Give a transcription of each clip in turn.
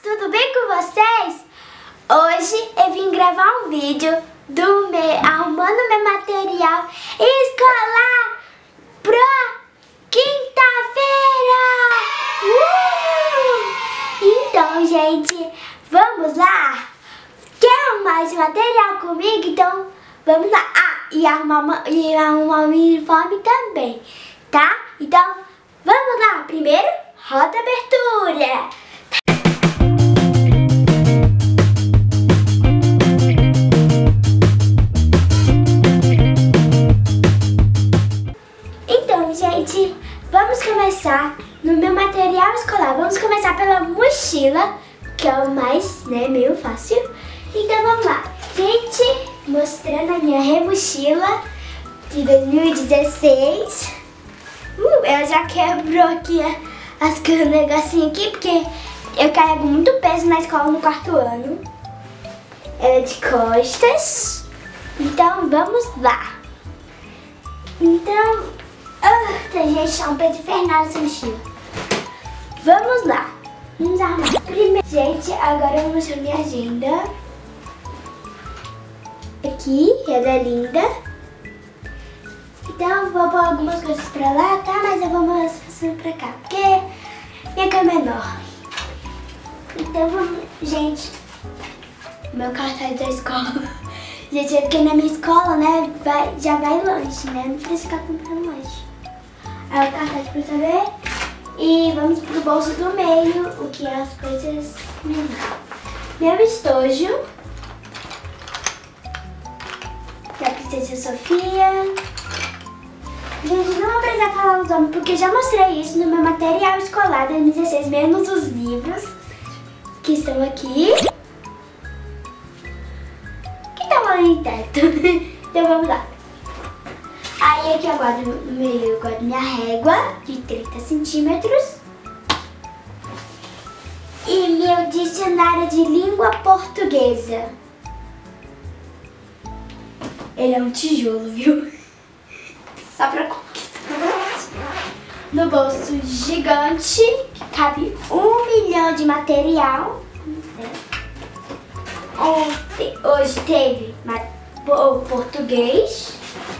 tudo bem com vocês? Hoje eu vim gravar um vídeo arrumando meu material escolar pra quinta-feira! Então, gente, vamos lá? Quer arrumar esse material comigo? Então, vamos lá. E arrumar o uniforme também, tá? Então, vamos lá. Primeiro, roda a abertura. Então, gente, vamos começar no meu material escolar. Vamos começar pela mochila, que é o mais, meio fácil. Então, vamos lá. Gente, mostrando a minha remochila de 2016. Ela já quebrou aqui o negocinho aqui, porque eu carrego muito peso na escola no quarto ano. Ela é de costas. Então, vamos lá. Então, tem gente, é um peso infernal essa mochila. Vamos lá. Vamos arrumar. Primeiro, gente, agora eu vou mostrar minha agenda. Aqui, ela é linda. Então eu vou pôr algumas coisas pra lá, tá? Mas eu vou mostrar pra cá, porque minha cama é menor. Então vamos, gente, meu cartaz da escola. Gente, é porque na minha escola, né, já vai lanche, né? Não precisa ficar comprando lanche. Aí o cartaz pra saber. E vamos pro bolso do meio, o que é as coisas menores. Meu estojo da Princesa Sofia. Gente, não vou precisar falar os nomes, porque já mostrei isso no meu material escolar 2016, menos os livros que estão aqui, que estão lá em teto. Então vamos lá. Aí aqui eu guardo no meio, eu guardo minha régua de 30 centímetros e meu dicionário de língua portuguesa. Ele é um tijolo, viu? Só pra conquistar. No bolso gigante, que cabe 1 milhão de material. Hoje teve o português.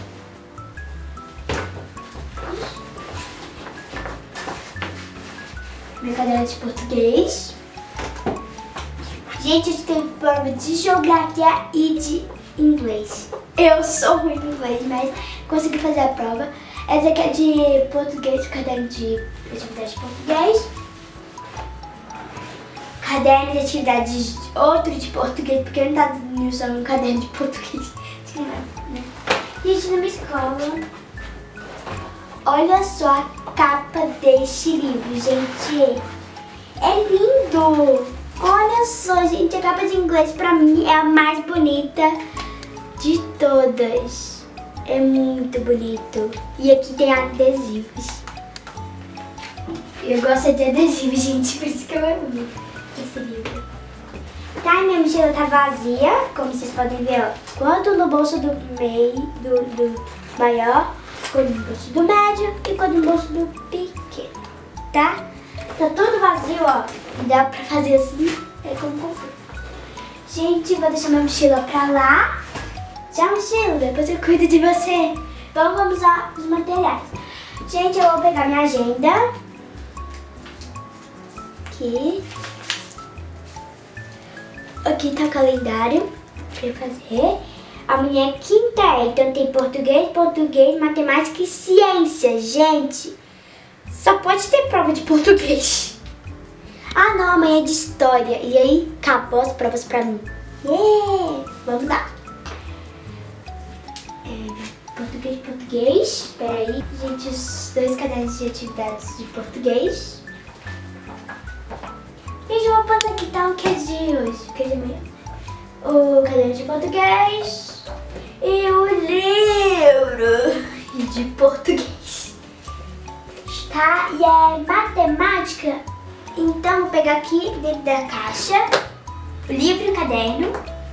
Minha cadeira de português. Gente, hoje teve prova de geografia e de inglês. Eu sou ruim no inglês, mas consegui fazer a prova. Essa aqui é de português, caderno de atividade de português. Caderno de atividade outro de português, porque não tá usando um caderno de português. Gente, na minha escola, olha só a capa deste livro, gente. É lindo! Olha só, gente, a capa de inglês pra mim é a mais bonita de todas. É muito bonito. E aqui tem adesivos. Eu gosto de adesivos, gente, por isso que eu amo esse livro. Tá, minha mochila tá vazia, como vocês podem ver, ó. Quanto no bolso do meio, do maior, quanto no bolso do médio e quanto no bolso do pequeno, tá? Tá tudo vazio, ó. Dá pra fazer assim, é como conforto. Gente, vou deixar minha mochila pra lá. Tchau, mochila, depois eu cuido de você. Vamos lá os materiais. Gente, eu vou pegar minha agenda. Aqui. Aqui tá o calendário pra eu fazer. Amanhã é quinta, então tem português, matemática e ciência. Gente, só pode ter prova de português. Ah, não, amanhã é de história. E aí, acabou as provas pra mim. Vamos lá. Português. Espera aí. Gente, os 2 cadernos de atividades de português. Gente, eu vou botar aqui, tá? O que é de hoje? O que é de amanhã? O caderno de português. E o livro de português. Tá? E é matemática. Então, vou pegar aqui dentro da caixa o livro e o caderno.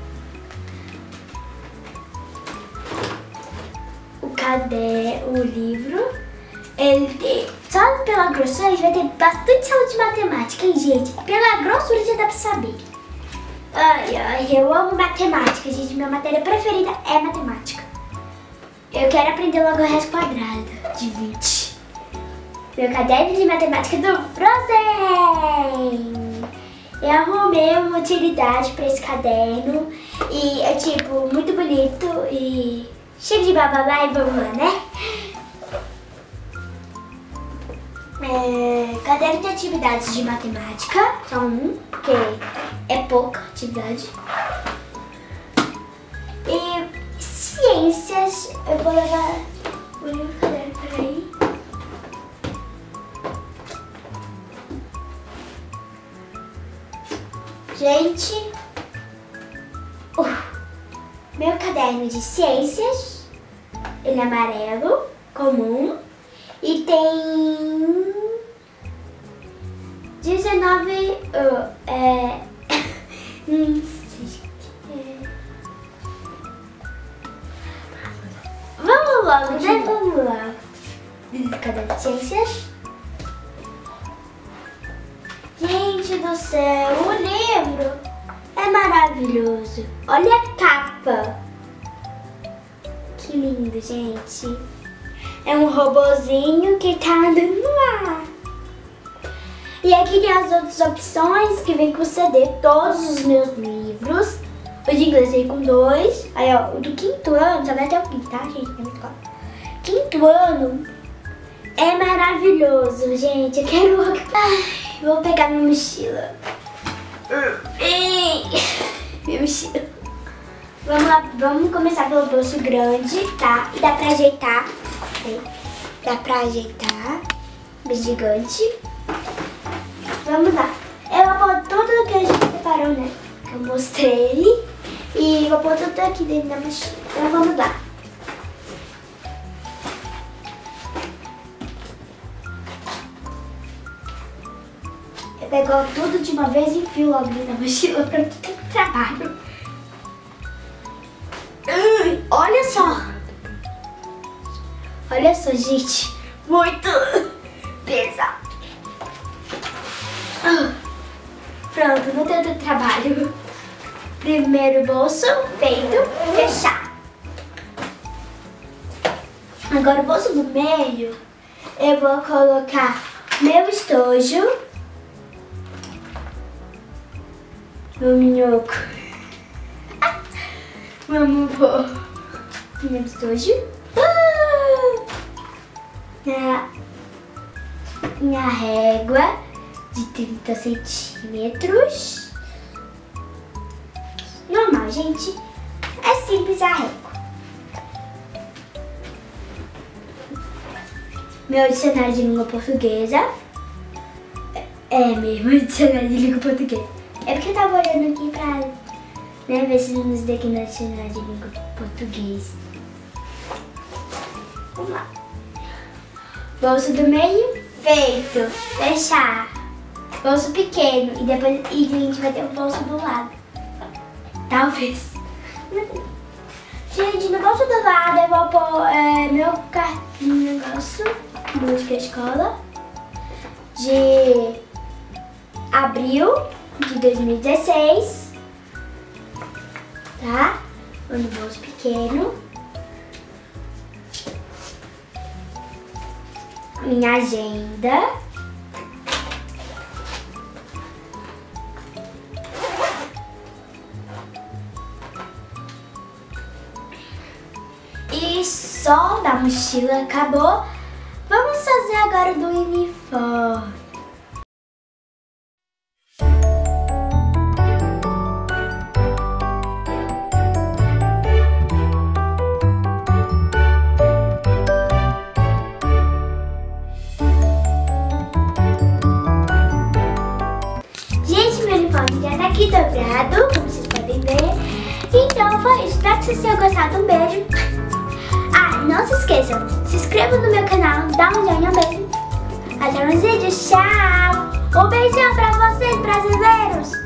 O livro, ele tem, só pela grossura, a gente vai ter bastante aula de matemática, hein, gente? Pela grossura de já dá pra saber. Ai, eu amo matemática, gente. Minha matéria preferida é matemática. Eu quero aprender logo o resto quadrado de 20. Meu caderno de matemática do Frozen! Eu arrumei uma utilidade pra esse caderno e é tipo muito bonito e cheio de bababá e vamos lá, né? Caderno de atividades de matemática, só um, porque é pouca atividade. E ciências, eu vou levar o livro do caderno, peraí. Gente, meu caderno de ciências, ele é amarelo, comum, e tem 19, não sei, vamos logo, né? Vamos lá. Caderno de ciências. Gente do céu, o livro é maravilhoso. Olha a capa. Que lindo, gente. É um robozinho que tá andando no ar. E aqui tem as outras opções que vem com CD. Todos os meus livros. O de inglês vem com 2. Aí, ó, o do 5º ano, só vai até o 5º, tá, gente? Não é muito claro. 5º ano é maravilhoso, gente. Eu quero... Vou pegar minha mochila. Minha mochila. Vamos lá, vamos começar pelo bolso grande, tá? E dá pra ajeitar. Dá pra ajeitar. Bem gigante. Vamos lá. Eu vou pôr tudo que a gente separou, né? Que eu mostrei. E vou pôr tudo aqui dentro da mochila. Então vamos lá. Eu pego tudo de uma vez e enfio logo dentro da mochila pra não ter trabalho. Olha só! Olha só, gente. Muito pesado. Pronto, não tem tanto trabalho. Primeiro bolso feito, fechar. Agora o bolso do meio, eu vou colocar meu estojo. Meu minhoco. Vamos pôr meu estojo. Minha régua de 30 centímetros. Normal, gente. É simples a régua. Meu dicionário de língua portuguesa. É mesmo, dicionário de língua portuguesa. É porque eu tava olhando aqui pra, né, ver se nos daqui no dicionário de língua portuguesa. Vamos lá. Bolso do meio, feito. Fechar. Bolso pequeno. E depois a gente vai ter o bolso do lado. Talvez. Gente, no bolso do lado eu vou pôr meu negócio de escola. De abril de 2016. Tá? No bolso pequeno. Minha agenda. E só da mochila acabou. Vamos fazer agora do uniforme. Já tá aqui dobrado, como vocês podem ver. Então foi isso. Espero que vocês tenham gostado. Um beijo. Ah, não se esqueçam, se inscrevam no meu canal, dá um joinha, um beijo. Até mais vídeos. Tchau. Um beijão pra vocês, brasileiros.